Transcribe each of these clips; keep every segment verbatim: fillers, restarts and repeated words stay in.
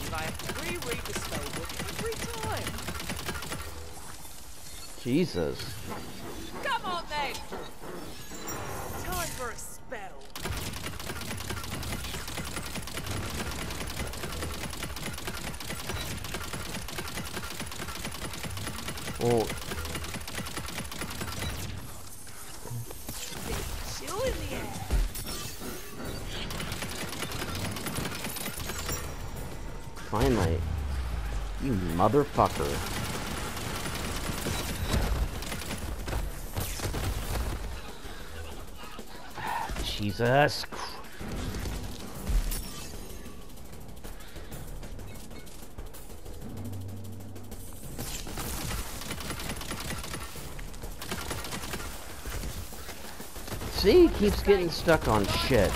I have to reread the spellbook every time. Jesus. Come on then! Time for a spell. Well, Chill in the air. finally. You motherfucker. Jesus Christ. See, he keeps getting stuck on shit.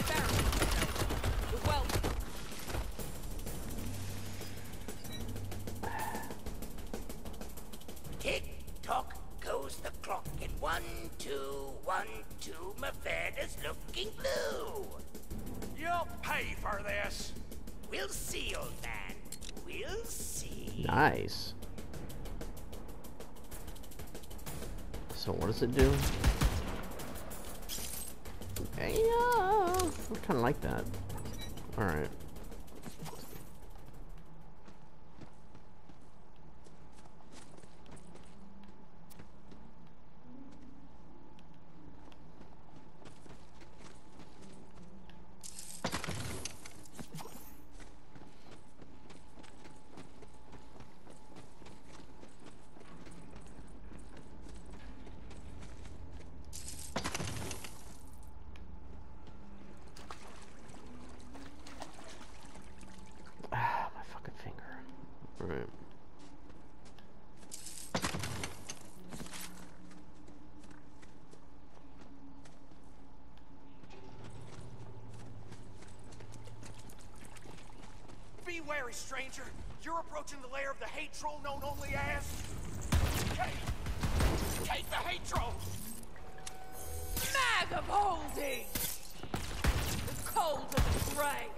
Tick tock goes the clock, and one, two, one, two, Mephida's looking blue. You'll pay for this. We'll see, old man. We'll see. Nice. So what does it do? Yeah, I kind of like that. All right. Ah, my fucking finger. All right. Be wary, stranger. You're approaching the lair of the hate troll known only as... Take! Take the hate troll! Mag of holding! The cold of the grave!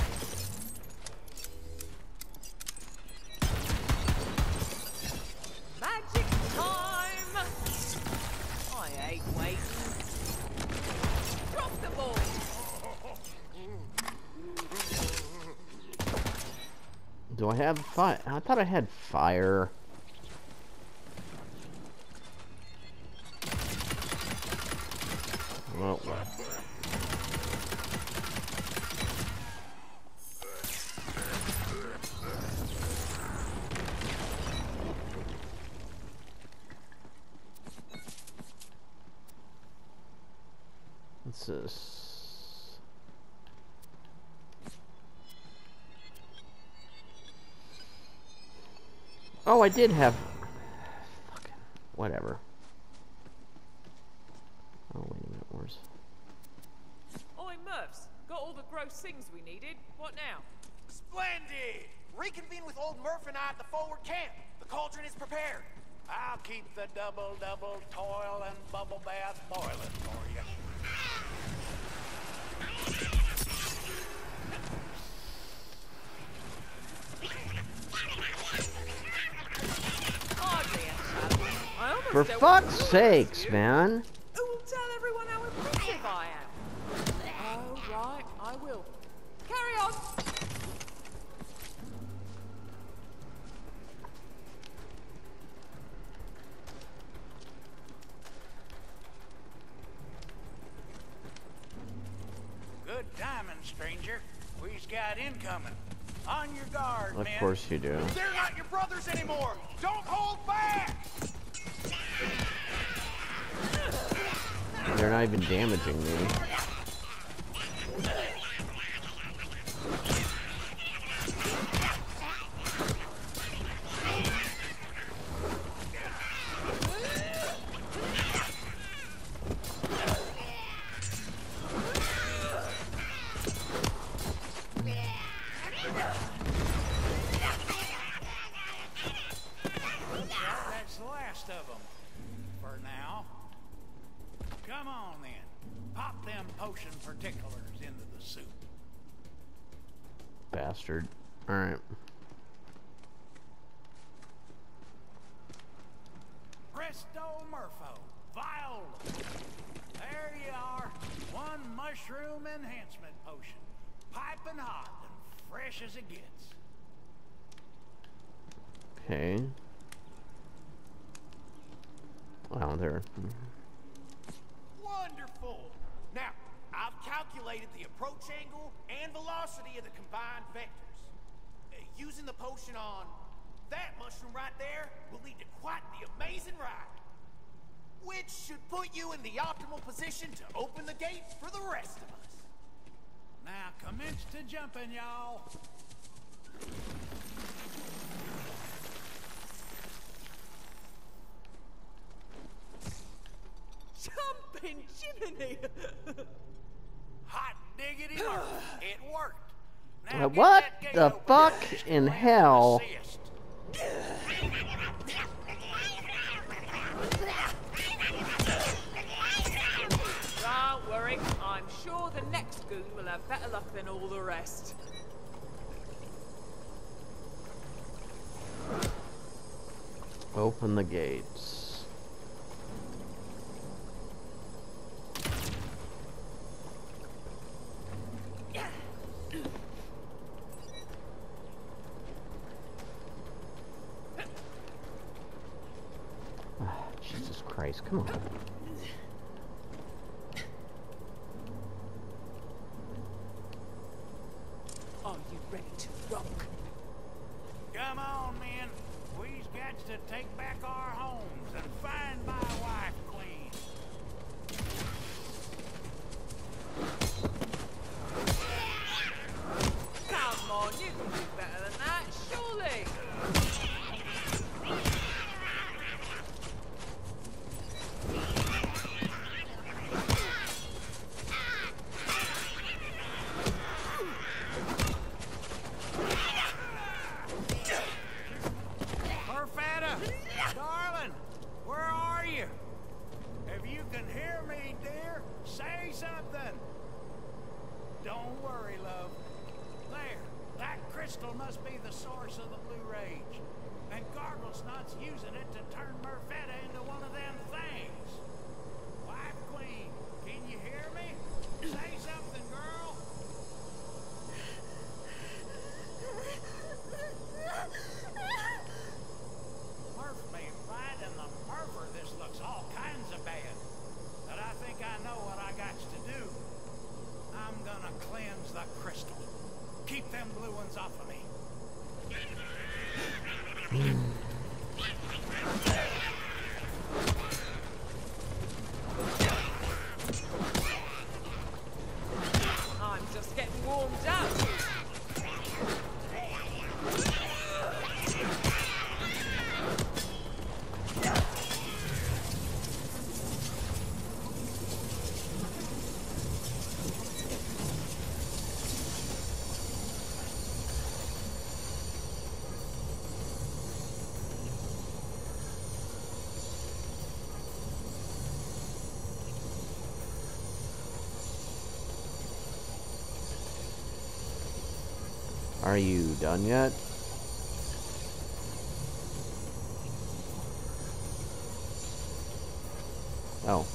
Magic time! I ain't waiting. Drop the ball! Do I have fire? I thought I had fire. Well, what's this? Oh, I did have. Fucking whatever. Oh wait a minute, where's? Oi, Murphs, got all the gross things we needed. What now? Splendid! Reconvene with old Murph and I at the forward camp. The cauldron is prepared. I'll keep the double-double toil and bubble bath boiling for you. Hardly a challenge. I almost For don't fuck's want to sakes, you. man! Who will tell everyone how impressive I am? Oh, right, I will. Carry on! Good timing, stranger. We've got incoming. On your guard, Of men. course you do. They're not your brothers anymore. Don't hold back. They're not even damaging me. That's the last of them. For now. Come on, then. Pop them potion particulars into the soup. Bastard. Alright. Presto Murpho. Viola. There you are. One mushroom enhancement potion. Piping hot and fresh as it gets. Okay. Wow, there. Wonderful. Now, I've calculated the approach angle and velocity of the combined vectors. Uh, using the potion on that mushroom right there will lead to quite the amazing ride. Which should put you in the optimal position to open the gate for the rest of us. Now commence to jumping, y'all. Jumping Jiminy! Hot diggity Murph. It worked. Now Uh, get what that gate the open fuck and just in grab hell? an assist. Don't worry, I'm sure the next goon will have better luck than all the rest. Open the gates. Ah, Jesus Christ, come on. Are you ready to rock? Come on, men. We's got to take back our homes and find my wife, Queen. Come on, you can do better than that, surely. Murfetta, darling, where are you? If you can hear me, dear, say something. Don't worry, love. There, that crystal must be the source of the blue rage. And Garglesnot's using it to turn Murfetta into one of them things. Wife Queen, can you hear me? Say something, girl. Murph me right in the murfer. This looks all kinds of bad. But I think I know what I got to do. I'm gonna cleanse the crystal. Keep them blue ones off of me. I'm just getting warmed up. Are you done yet? Oh.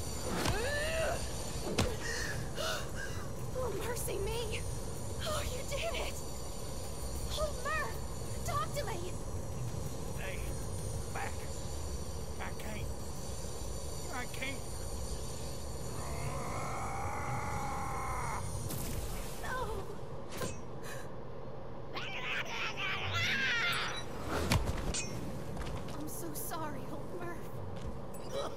Oh, mercy me! Oh, you did it! Oh, Murph! Talk to me! Hey, back. I can't. I can't. No! I'm so sorry, old Murph.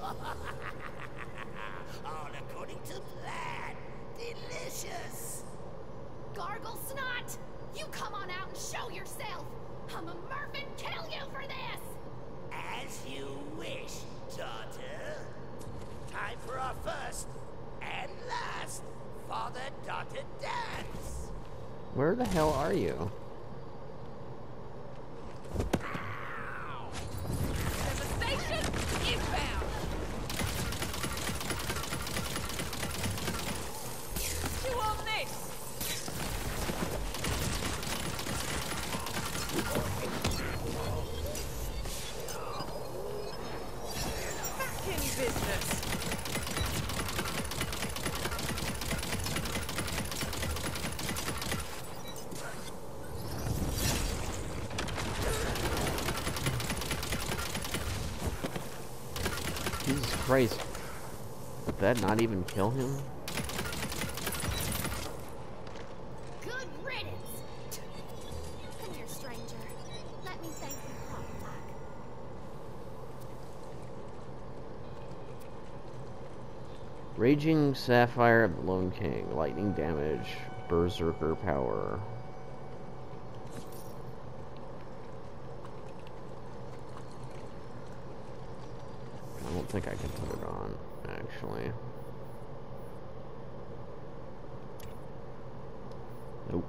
All according to plan. Delicious. Gargle Snot! You come on out and show yourself! I'm a Murph and kill you for this! As you wish, daughter. Time for our first and last father-daughter dance. Where the hell are you? Devastation inbound. Chew on this. Christ. Did that not even kill him? Good riddance! Come here, stranger. Let me thank you proper. Raging Sapphire of the Lone King. Lightning damage. Berserker power. I don't think I can put it on, actually. Nope.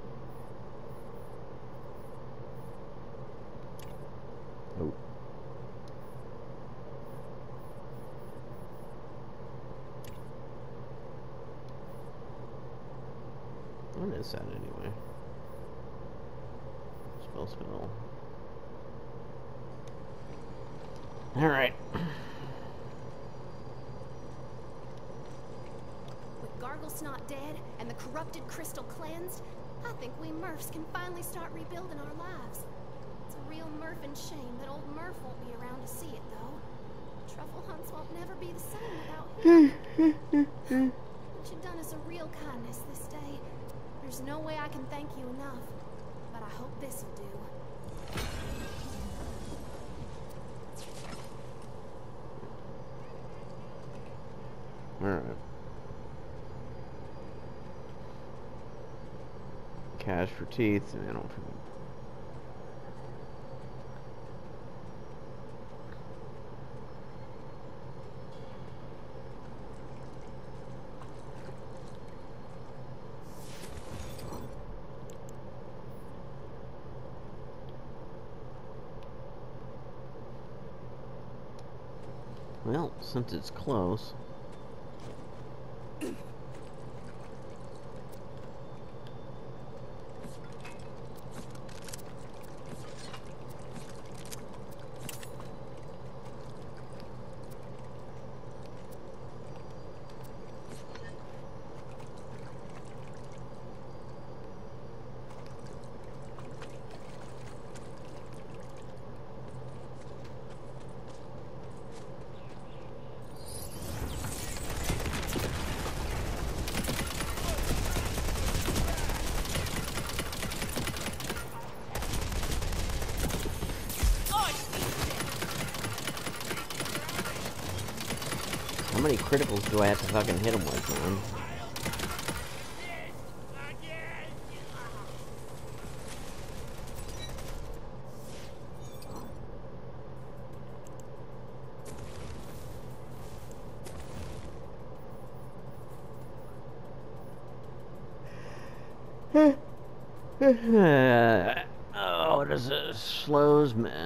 Nope. What is that anyway? Spell spell. Alright. With Garglesnot dead and the corrupted crystal cleansed, I think we Murphs can finally start rebuilding our lives. It's a real Murphin shame that old Murph won't be around to see it, though. Truffle hunts won't never be the same without him. But you've done us a real kindness this day. There's no way I can thank you enough, but I hope this'll do. Alright. Cash for teeth, and I don't forget. Well, since it's close. How many criticals do I have to fucking hit him with, man? Oh, what is it? Slows me.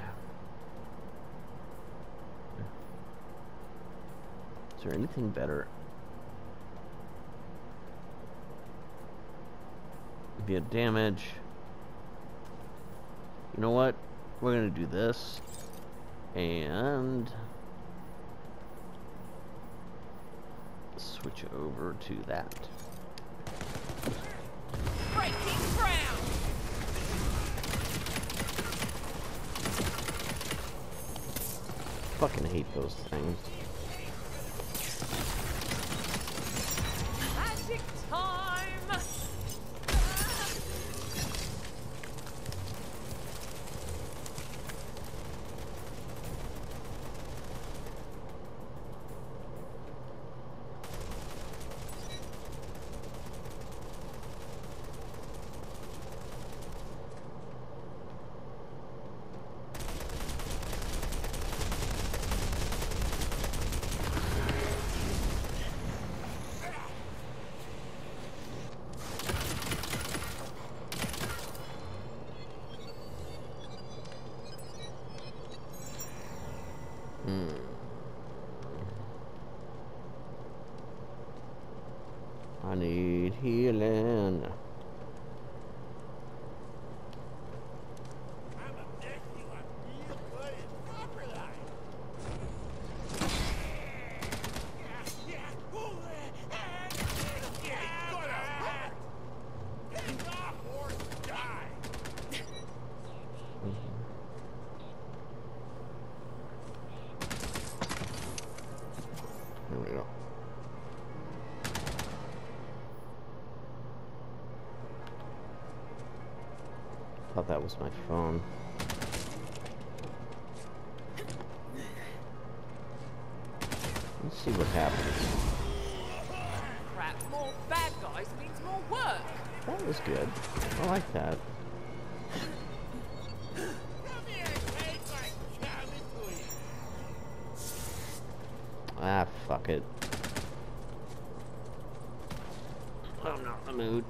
Is there anything better? Be a damage. You know what? We're gonna do this. And switch over to that. Breaking ground! Fucking hate those things. Magic time! I need healing. thought that was my phone. Let's see what happens. Crap, more bad guys means more work. That was good. I like that. Ah, fuck it. I'm not in the mood.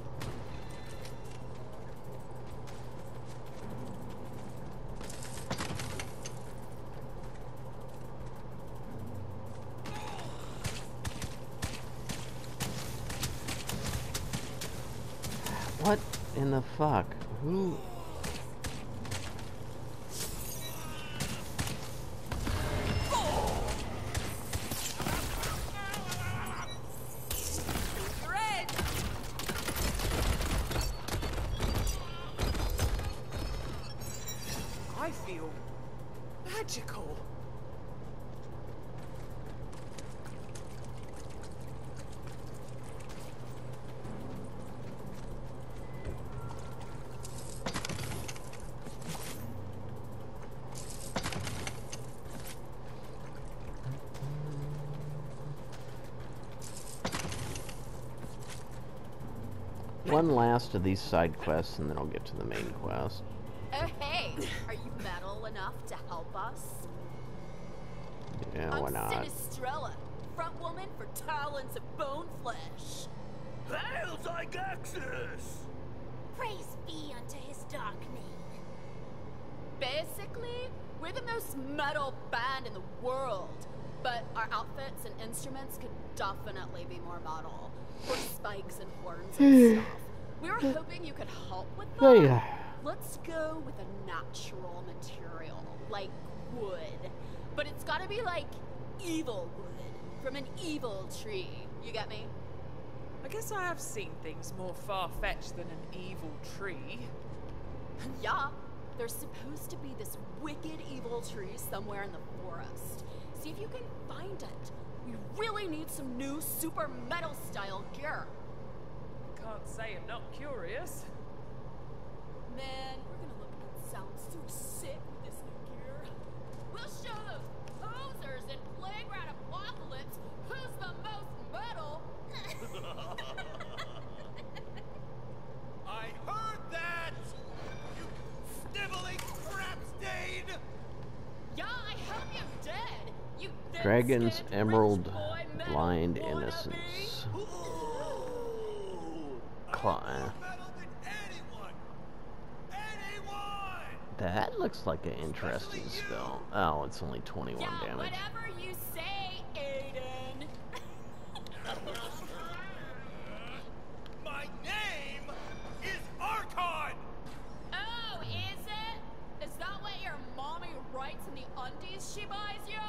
What in the fuck? Who? Red! I feel magical. One last of these side quests, and then I'll get to the main quest. Oh, hey! Are you metal enough to help us? Yeah, why I'm not? Sinistrella, front woman for Talons of Bone Flesh. Hail Zygaxis! Praise be unto his dark name. Basically, we're the most metal band in the world, but our outfits and instruments could definitely be more metal. Or spikes and horns and stuff. We were hoping you could help with that. Yeah. Let's go with a natural material, like wood. But it's gotta be like evil wood, from an evil tree. You get me? I guess I have seen things more far-fetched than an evil tree. Yeah, there's supposed to be this wicked evil tree somewhere in the forest. See if you can find it. We really need some new super metal style gear. Can't say I'm not curious. Man, we're gonna look and sound so sick with this new gear. We'll show those posers in Playground Apocalypse who's the most metal. I heard that! You sniveling crap stain! Yeah, I hope you're dead. You Dragon's thin-skinned Emerald rich boy metal Blind wannabe. Innocence. Ooh. Cla- I'm more metal than anyone! Anyone! That looks like an interesting spell. Oh, it's only twenty-one Yeah, damage. whatever you say, Aiden. My name is Archon! Oh, is it? Is that what your mommy writes in the undies she buys you?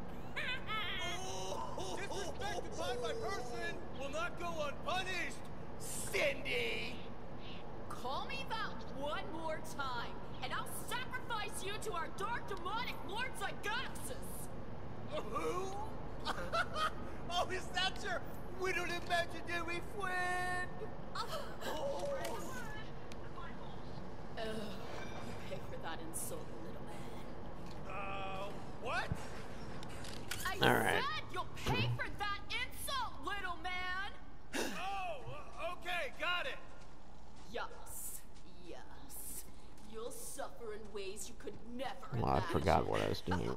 Disrespect upon my person will not go unpunished, Cindy! Call me that one more time, and I'll sacrifice you to our dark demonic Lord Zygaxis! Who? Oh, is that your widowed imaginary friend? Oh. Ugh, you pay for that insult, little man. Uh, what? I All right. said you'll pay for that insult, little man! Oh, uh, okay, got it. Yes, yes. You'll suffer in ways you could never Well, I imagine. forgot what I was doing.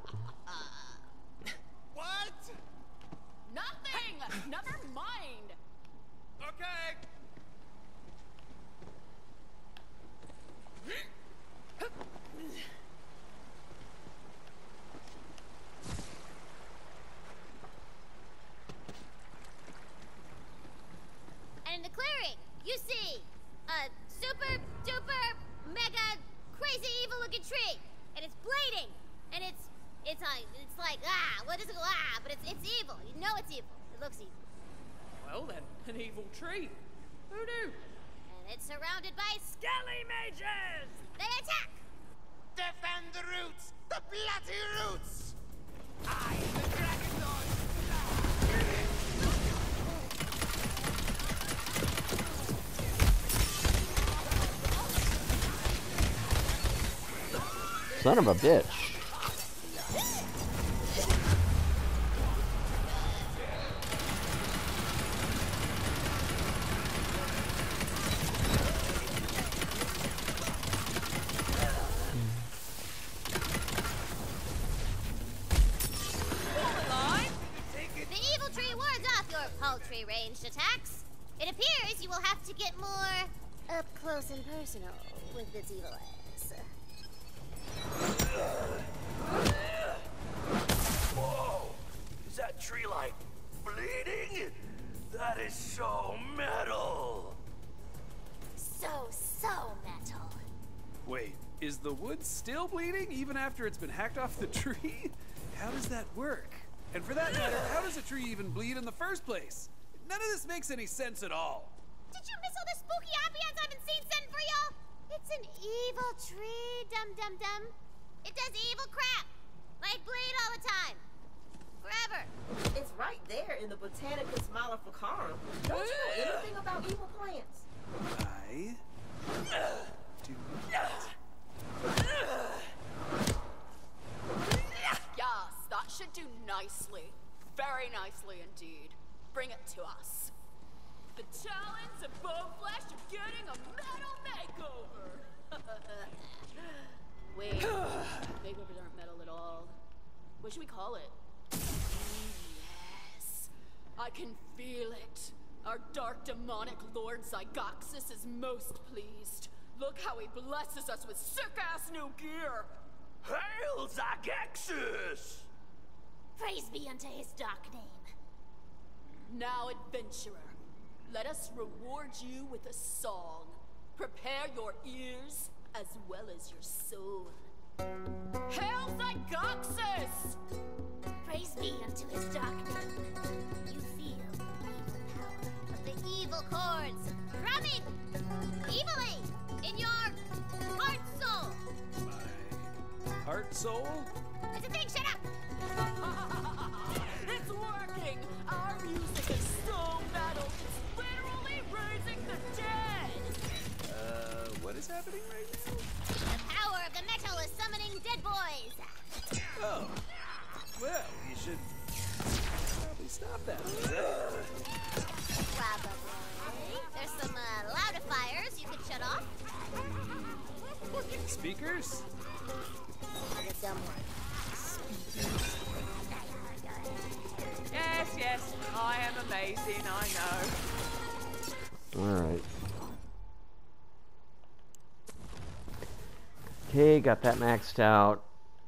What? Nothing! Never mind! Okay. And in the clearing, you see a super duper mega crazy evil looking tree, and it's bleeding, and it's it's uh, it's like ah, well it doesn't go ah, but it's it's evil. You know it's evil. It looks evil, Well then, an evil tree. Who knew? and it's surrounded by Skelly mages! they attack. Defend the roots! The bloody roots! I, the Dragon Lord! Son of a bitch. The evil tree wards off your paltry ranged attacks. It appears you will have to get more up close and personal with its evil ass. Whoa! Is that tree like bleeding? That is so metal! So, so metal. Wait, is the wood still bleeding even after it's been hacked off the tree? How does that work? And for that matter, how does a tree even bleed in the first place? None of this makes any sense at all. Did you miss all the spooky ambience I've been seeing sending for y'all? It's an evil tree, dum dum dum. It does evil crap. Like bleed all the time. Forever. It's right there in the Botanicus Maleficarum. Don't you know anything about evil plants? I do not. Yes, that should do nicely. Very nicely indeed. Bring it to us. The talons of Bone Flesh are getting a metal makeover. Wait, makeovers aren't metal at all. What should we call it? Yes, I can feel it. Our dark demonic lord Zygoxus is most pleased. Look how he blesses us with sick-ass new gear. Hail Zygaxus! Praise be unto his dark name. Now, adventurer, let us reward you with a song. Prepare your ears as well as your soul. Hail Zygoxus! Praise be unto his dark name. You feel the evil power of the evil chords thrumming evilly in your heart soul. My heart soul? It's a thing, shut up! It's working! Our music is so metal, it's literally raising the dead! Uh, what is happening right now? The power of the metal is summoning dead boys. Oh. Well, you should probably stop that. Probably. There's some uh, loudifiers you could shut off. Speakers? The dumb one. Yes, yes, I am amazing, I know. Alright. Okay, got that maxed out.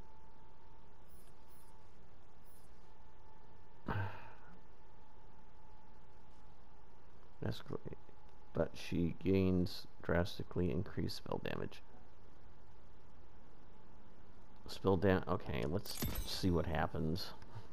That's great. But she gains drastically increased spell damage. Spell down. Okay, let's see what happens.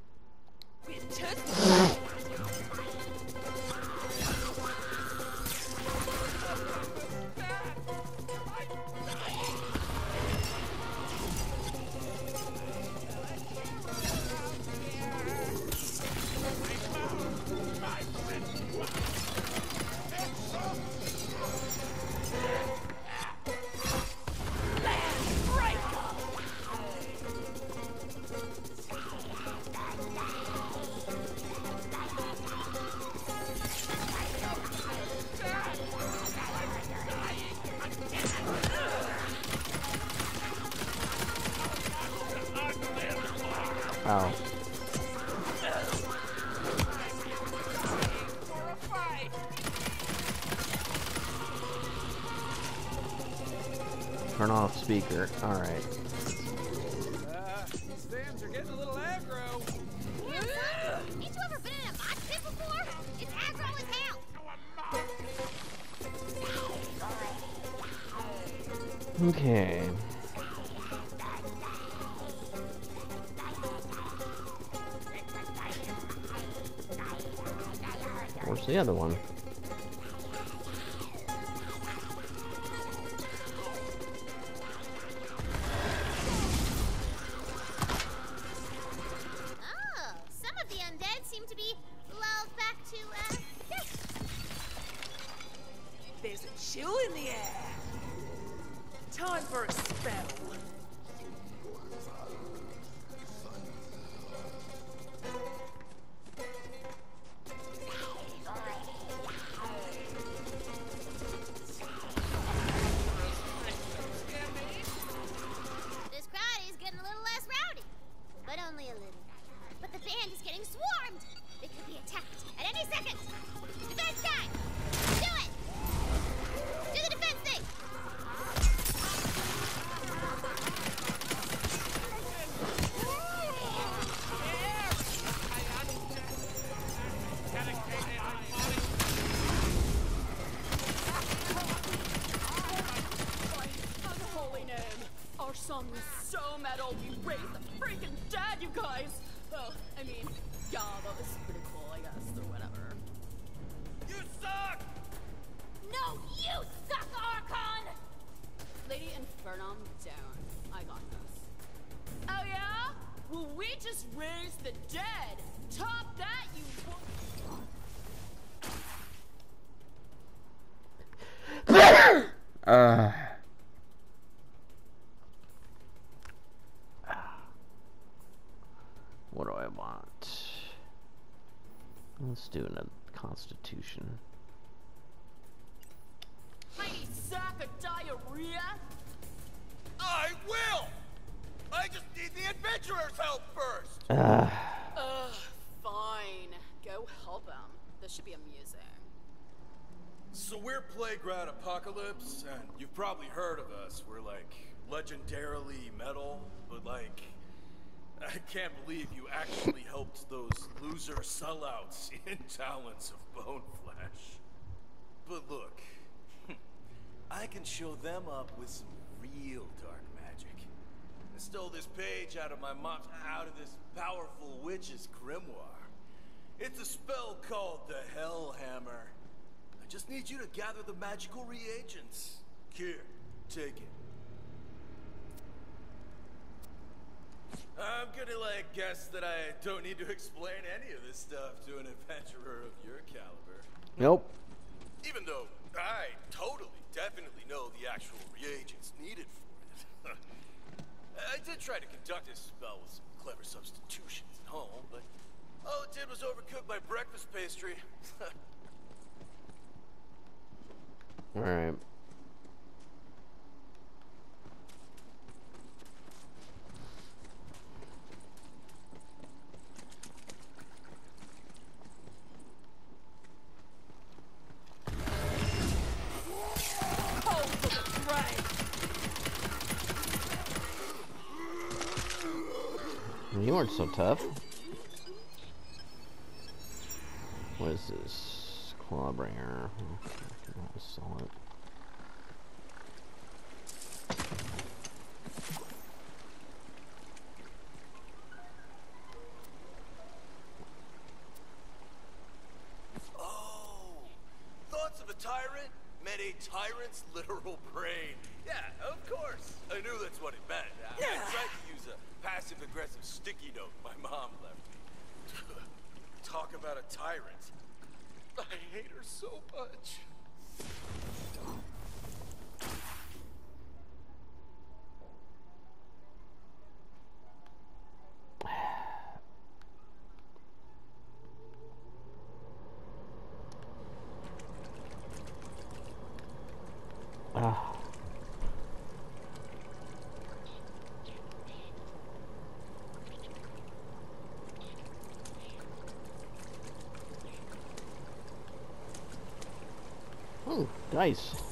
Oh. Turn off speaker. All right. Uh, these fans are getting a little aggro. Yeah, son, ain't you ever been in a mosh pit before? It's aggro as hell. Okay. Where's the other one? Oh, some of the undead seem to be lulled back to, uh, death. There's a chill in the air. Time for a spell. song was so metal, we raised the freaking dead, you guys! Oh, I mean, yeah, that was pretty cool, I guess, or whatever. You suck! No, you suck, Archon! Lady Infernum, down. I got this. Oh yeah? Well, we just raised the dead! Top that, you wo- uh. What do I want? Let's do a constitution. Mighty sack of diarrhea? I will! I just need the adventurer's help first! Uh. Ugh, fine. Go help him. This should be amusing. So we're Playground Apocalypse, and you've probably heard of us. We're like legendarily metal, but like, I can't believe you actually helped those loser sellouts in Talons of Bone Flesh. But look, I can show them up with some real dark magic. I stole this page out of my mom's, out of this powerful witch's grimoire. It's a spell called the Hellhammer. I just need you to gather the magical reagents. Here, take it. I'm gonna, like, guess that I don't need to explain any of this stuff to an adventurer of your caliber. Nope. Even though I totally, definitely know the actual reagents needed for it. I did try to conduct this spell with some clever substitutions at home, but all it did was overcook my breakfast pastry. Alright. You weren't so tough. What is this? Clawbringer. I can always sell it. Oh, thoughts of a tyrant met a tyrant's literal brain. Yeah, of course. I knew that's what it meant. I, I tried to use a passive-aggressive sticky note my mom left me. Talk about a tyrant. I hate her so much. Ah. Oh, dice.